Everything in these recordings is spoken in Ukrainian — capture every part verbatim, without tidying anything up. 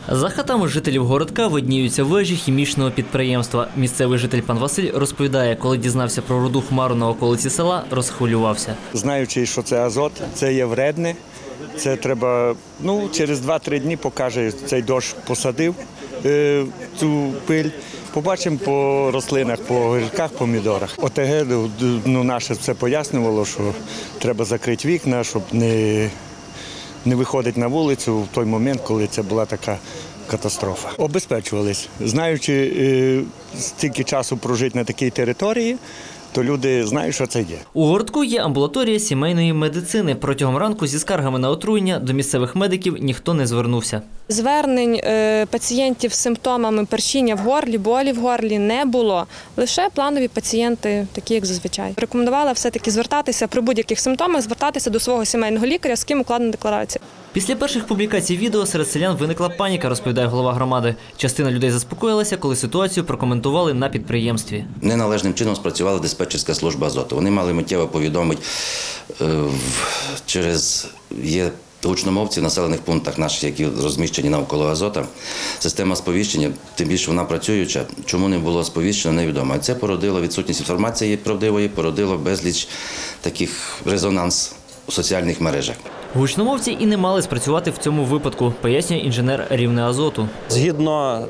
За хатами жителів городка видніються вежі хімічного підприємства. Місцевий житель пан Василь розповідає, коли дізнався про руду хмару на околиці села, розхвилювався. Знаючи, що це азот, це є вредне, це треба, ну, через два-три дні покаже, цей дощ посадив е, цю пиль. Побачимо по рослинах, по огірках, помідорах. ОТГ ну, наше це пояснювало, що треба закрити вікна, щоб не, не виходити на вулицю в той момент, коли це була така катастрофа. Обезпечувались. Знаючи, е, стільки часу прожити на такій території, то люди знають, що це є. У городку є амбулаторія сімейної медицини. Протягом ранку зі скаргами на отруєння до місцевих медиків ніхто не звернувся. Звернень е, пацієнтів з симптомами першіння в горлі, болі в горлі не було. Лише планові пацієнти, такі як зазвичай. Рекомендувала все-таки звертатися при будь-яких симптомах, звертатися до свого сімейного лікаря, з ким укладена декларація. Після перших публікацій відео серед селян виникла паніка, розповідає голова громади. Частина людей заспокоїлася, коли ситуацію прокоментували на підприємстві. Неналежним чином спрацювала диспетчерська служба азоту. Вони мали миттєво повідомити е, через є гучномовці в населених пунктах наших, які розміщені навколо азота. Система сповіщення, тим більше вона працююча, чому не було сповіщено, невідомо. Це породило відсутність інформації правдивої, породило безліч таких резонанс у соціальних мережах. Гучномовці і не мали спрацювати в цьому випадку, пояснює інженер Рівнеазоту. Згідно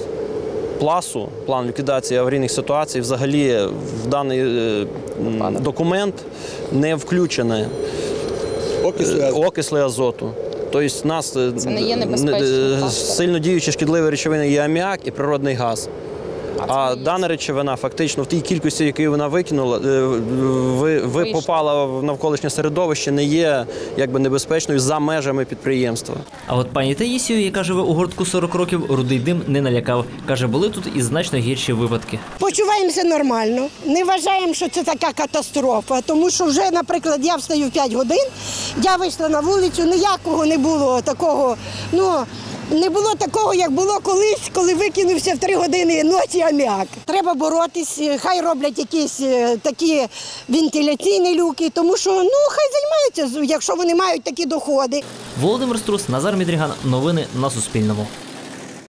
пласу, план ліквідації аварійних ситуацій, взагалі в даний документ не включені окисли азоту. Тобто, нас це не є небезпечно, сильно діючі шкідливі речовини є аміак і природний газ. А, а дана речовина фактично в тій кількості, яку вона викинула, ви, ви попала в навколишнє середовище, не є якби небезпечною за межами підприємства. А от пані Таїсію, яка живе у городку сорок років, рудий дим не налякав. Каже, були тут і значно гірші випадки. Почуваємося нормально. Не вважаємо, що це така катастрофа, тому що вже, наприклад, я встаю в п'ять годин, я вийшла на вулицю, ніякого не було такого, ну, не було такого, як було колись, коли викинувся в три години ночі аміак. Треба боротись, хай роблять якісь такі вентиляційні люки, тому що, ну, хай займаються, якщо вони мають такі доходи. Володимир Струс, Назар Мідріган. Новини на Суспільному.